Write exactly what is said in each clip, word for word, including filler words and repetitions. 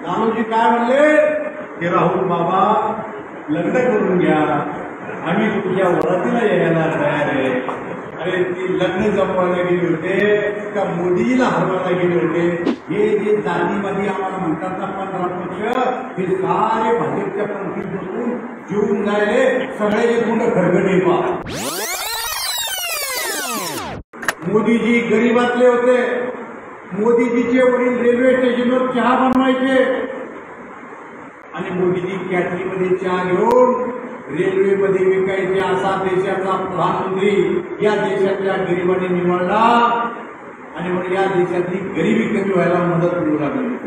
लालूजी काय म्हणले की राहुल बाबा लग्न करून घ्या, आम्ही तुमच्या वरातीला यायला तयार आहे. अरे ती लग्न जमवायला गेले होते का मोदीला हरवायला गेले होते. हे जे जातीवादी आम्हाला म्हणतात ना पंधरा पक्ष, हे सारे भाजपच्या पंक्तीत बसून जेवून जायले सगळे गुंड खरगडे पा. मोदीजी गरीबातले होते. मोदीजीचे वडील रेल्वे स्टेशनवर चहा बनवायचे आणि मोदीजी कॅटरीमध्ये चहा घेऊन रेल्वेमध्ये विकायचे. असा देशाचा प्रधानमंत्री या देशातल्या गरिबांनी निवडला आणि मग या देशातली गरिबी कमी व्हायला मदत करू लागली.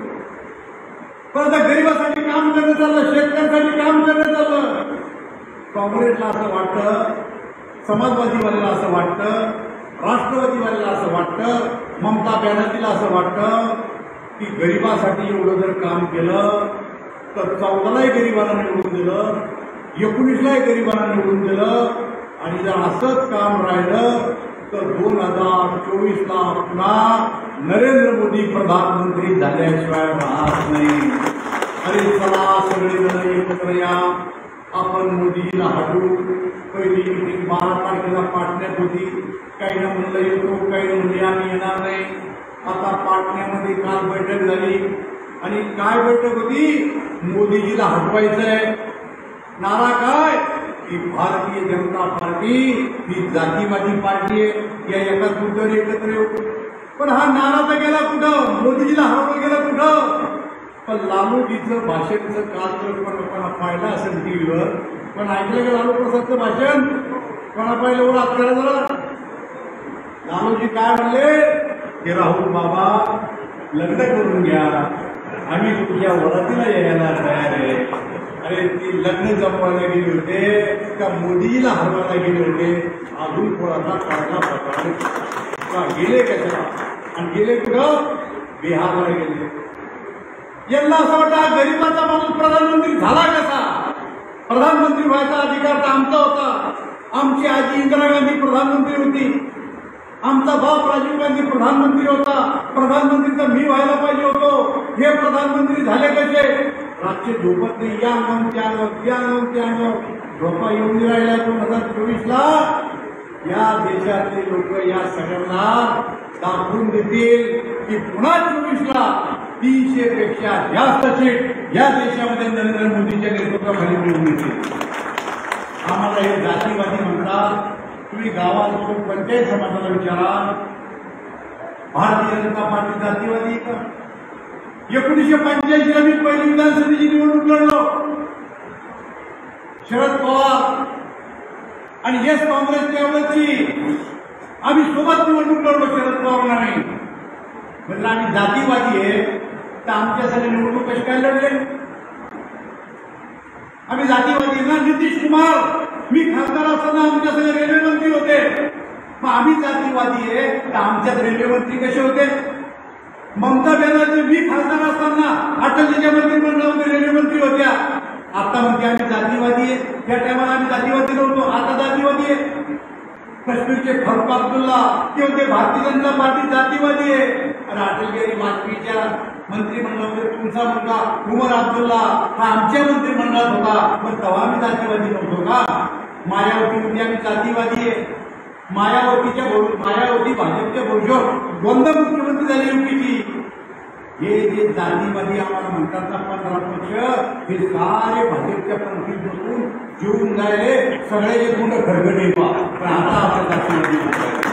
पण आता गरिबासाठी काम करणं चाललं, शेतकऱ्यांसाठी काम करणं चाललं. काँग्रेसला असं वाटतं, समाजवादीवाल्याला असं वाटतं, राष्ट्रवादीवाल्याला असं वाटतं, ममता बॅनर्जीला असं वाटतं की गरिबासाठी एवढं जर काम केलं तर चौदालाही गरिबांना निवडून दिलं, एकोणीसलाही गरिबांना निवडून दिलं आणि जर असंच काम राहिलं तर दोन हजार चोवीसला पुन्हा नरेंद्र मोदी प्रधानमंत्री झाल्याशिवाय राहत नाही. अरे चला सगळेजण एकत्र या, आपण मोदीला हटू. पहिली मिटिंग बारा तारखेला पाटण्यात होती. काही ना म्हणलं येतो, काही म्हणले आम्ही येणार नाही. आता पाटण्यामध्ये काल बैठक झाली आणि काय बैठक होती, मोदीजीला हटवायचंय. नारा काय की भारतीय जनता पार्टी ही जातीवादी पार्टी आहे, या एका मुद्द्यावर एकत्र येऊ. पण हा नारा तर गेला कुठं, मोदीजीला हटवलं गेलं कुठं. पण लालूजीचं भाषणचं काल तर कोणा पाहिलं असेल टीव्हीवर, पण ऐकलं का लालू प्रसादचं भाषण? कोणा पाहिलं वर आपल्याला जरा. लालूजी काय म्हणले की राहुल बाबा लग्न करून घ्या, आम्ही तुमच्या वरातीला यायला तयार आहे. अरे ती लग्न जमवायला गेले होते का मोदीला हरवायला गेले होते. अजून थोडासा काढला प्रकार गेले कशाला आणि गेले कुठं, बिहारला गेले. यांना असं वाटतं गरीबाचा माणूस प्रधानमंत्री झाला कसा. प्रधानमंत्री व्हायचा अधिकार तर आमचा होता. आमची आजी इंदिरा गांधी प्रधानमंत्री होती, आमचा बाप राजीव गांधी प्रधानमंत्री होता. प्रधानमंत्री तर मी व्हायला पाहिजे होतो. हे प्रधानमंत्री झाले कसे. रात्री झोपत नाही, या अंगावर त्या अंगावर त्या अंगावर त्या अंगावर झोपा येऊन राहिला. दोन हजार चोवीस ला या देशातले लोक या सगळ्यांना दाखवून देतील की पुन्हा चोवीस ला तीनशे पेक्षा जास्त सीट या देशामध्ये नरेंद्र मोदीच्या नेतृत्वाखाली मिळवून येतील. आम्हाला हे जातीवादी म्हणतात. तुम्ही गावात पंचायत समाजाला विचारा, भारतीय जनता पार्टी जातीवादी आहे का. एकोणीसशे पंच्याऐंशी ला मी पहिली विधानसभेची निवडणूक लढलो. शरद पवार आणि येस काँग्रेस त्यावेळेची आम्ही सोबत निवडणूक लढलो. शरद पवार नाही म्हणजे आम्ही जातीवादी आहे तर आमच्यासाठी निवडणूक कशी काय लढले. आम्ही जातीवादी ना. नितीश कुमार मी खासदार असताना आमच्यासाठी रेल्वे मंत्री होते. मग आम्ही जातीवादी आहे तर आमच्यात रेल्वे मंत्री कसे होते. ममता बॅनर्जी मी खासदार असताना अटलजीच्या मंत्रिमंडळामध्ये रेल्वे मंत्री होत्या. आता म्हणते आम्ही जातीवादी आहे. त्या टायमाला आम्ही जातीवादी नव्हतो, आता जातीवादी आहे. काश्मीरचे फारुख अब्दुल्ला ते होते भारतीय जनता पार्टी जातीवादी आहे. आणि अटल बिहारी वाजपेयीच्या मंत्रिमंडळामध्ये तुमचा मुलगा उमर अब्दुल्ला हा आमच्या मंत्रिमंडळात होता. मग तेव्हा आम्ही जातीवादी नव्हतो का. मायावती म्हणजे आम्ही जातीवादी आहे. मायावतीच्या मायावती भाजपच्या भरोशावर दोनदा मुख्यमंत्री झाली युपीची. हे जे जातीवादी आम्हाला म्हणतात ना पंधरा पक्ष, हे सारे भाजपच्या पंक्तीत बसून जेवून जायले सगळे गुंड खरगडे पा. पण आता आपल्या जातीवादी